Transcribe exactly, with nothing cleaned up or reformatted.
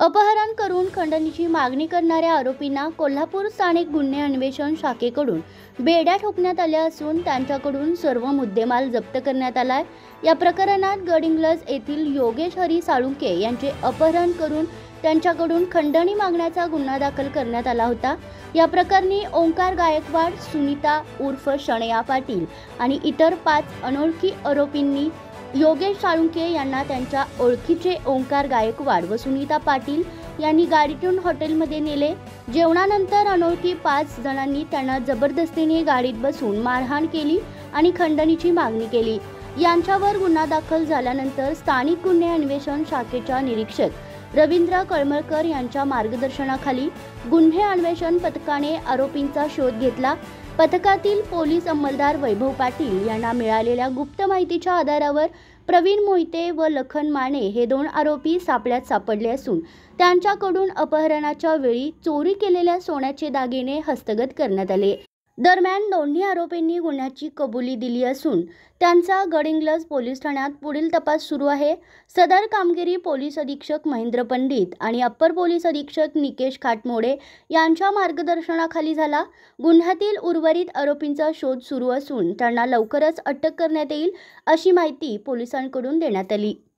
अपहरण करून खंडणीची मागणी करणाऱ्या आरोपींना कोल्हापूर स्थानिक गुन्हे अन्वेषण शाखेकडून बेड्या ठोकण्यात आल्या असून त्यांच्याकडून सर्व मुद्देमाल जप्त करण्यात आलाय। या प्रकरणात गडिंग्लज येथील योगेश हरी साळुंके यांचे अपहरण करून त्यांच्याकडून खंडणी मागण्याचा गुन्हा दाखल करण्यात आला होता। या प्रकरणी ओंकार गायकवाड, सुनीता उर्फ शणया पाटील आणि इतर पाच अनोळखी आरोपींनी योगेश साळुंके यांना त्यांच्या ओळखीचे ओंकार गायकवाड व सुनीता पाटील यांनी गाडीतून हॉटेलमध्ये नेले। जेवणानंतर अनोळखी पाच जणांनी त्यांना जबरदस्तीने गाडीत बसवून मारहाण केली आणि खंडणीची मागणी केली। यांच्यावर गुन्हा दाखल झाल्यानंतर स्थानिक गुन्हे अन्वेषण शाखेच्या निरीक्षक रवींद्र कळमळकर यांच्या मार्गदर्शनाखाली गुन्हे अन्वेषण पथकाने आरोपींचा शोध घेतला। पथकातील पोलीस अंमलदार वैभव पाटील यांना मिळालेल्या गुप्त माहितीच्या आधारावर प्रवीण मोहिते व लखन माने हे दोन आरोपी सापळ्यात सापडले असून त्यांच्याकडून अपहरणाच्या वेळी चोरी केलेल्या सोन्याचे दागिने हस्तगत करण्यात आले। दरम्यान दोन्ही आरोपींनी गुन्ह्याची कबुली दिली असून त्यांचा गडिंग्लज पोलीस ठाण्यात पुढील तपास सुरू आहे। सदर कामगिरी पोलीस अधीक्षक महेंद्र पंडित आणि अप्पर पोलीस अधीक्षक निकेश खाटमोडे यांच्या मार्गदर्शनाखाली झाला। गुन्ह्यातील उर्वरित आरोपींचा शोध सुरू असून त्यांना लवकरच अटक करण्यात येईल अशी माहिती पोलिसांकडून देण्यात आली।